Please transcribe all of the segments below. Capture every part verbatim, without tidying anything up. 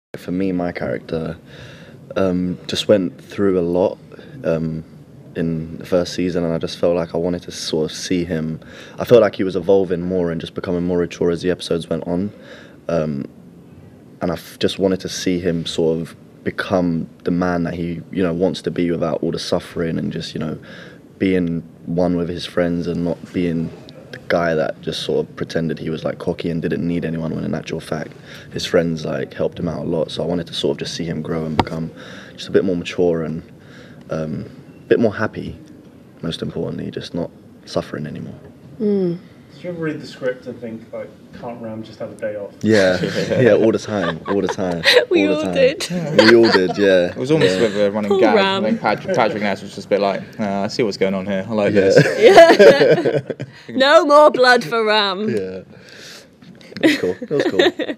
For me, my character um, just went through a lot um, in the first season, and I just felt like I wanted to sort of see him. I felt like he was evolving more and just becoming more mature as the episodes went on, um, and I f- just wanted to see him sort of become the man that he, you know, wants to be without all the suffering, and just, you know, being one with his friends and not being the guy that just sort of pretended he was like cocky and didn't need anyone, when in actual fact his friends like helped him out a lot. So I wanted to sort of just see him grow and become just a bit more mature and um, a bit more happy, most importantly, just not suffering anymore. Mm. Did you ever read the script and think, like, can't Ram just have a day off? Yeah, yeah, all the time, all the time. We all, all the time. did. We all did, yeah. It was almost yeah. a bit of a running Poor gag. Ram. I think Patrick, Patrick Ness was just a bit like, uh, I see what's going on here. I like Yeah. this. Yeah. No more blood for Ram. Yeah. It was cool. It was cool.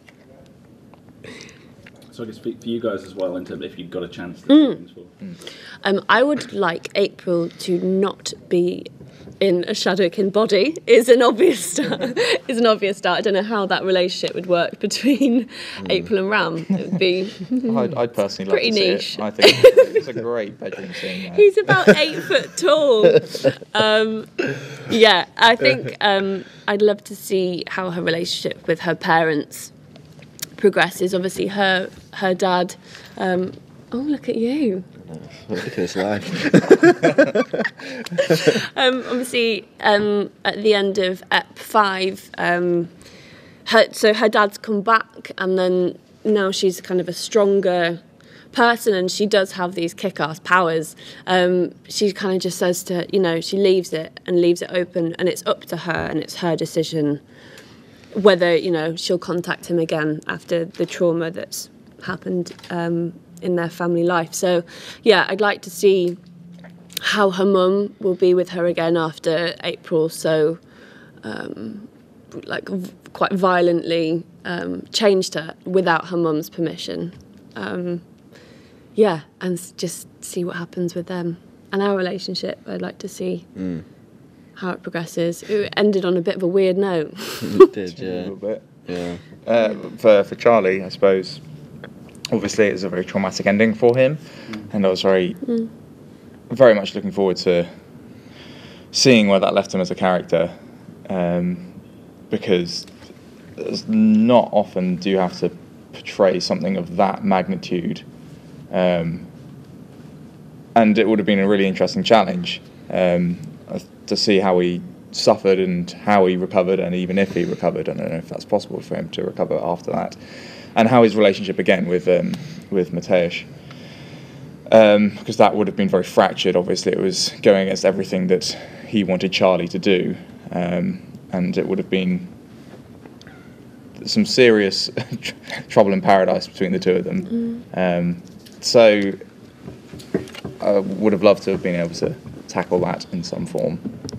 So I guess for for you guys as well, in terms of if you'd got a chance to do things for. Um, I would like April to not be in a Shadowkin body. Is an obvious start. Is an obvious start. I don't know how that relationship would work between mm. April and Ram. It would be. I'd, I'd personally love pretty to see niche. it. I think it's a great bedroom scene. There. He's about eight foot tall. Um, yeah, I think um, I'd love to see how her relationship with her parents progresses. Obviously, her her dad. Um, oh, look at you. Look at his life. um, obviously, um, at the end of Ep five, um, her, so her dad's come back, and then now she's kind of a stronger person, and she does have these kick-ass powers. Um, she kind of just says to, you know, she leaves it and leaves it open, and it's up to her, and it's her decision whether, you know, she'll contact him again after the trauma that's happened um, in their family life. So, yeah, I'd like to see how her mum will be with her again after April so, um, like, v- quite violently um, changed her without her mum's permission. Um, yeah, and s- just see what happens with them. And our relationship, I'd like to see mm. how it progresses. It ended on a bit of a weird note. It did, yeah. A little bit. Yeah. Uh, for, for Charlie, I suppose, obviously it was a very traumatic ending for him, mm. and I was very, mm. very much looking forward to seeing where that left him as a character, um, because it's not often do you have to portray something of that magnitude, um, and it would have been a really interesting challenge um, to see how he suffered and how he recovered, and even if he recovered. I don't know if that's possible for him to recover after that. And how his relationship again with um, with Mateusz, um, because that would have been very fractured. Obviously, it was going against everything that he wanted Charlie to do, um, and it would have been some serious trouble in paradise between the two of them. Mm. Um, so, I would have loved to have been able to tackle that in some form.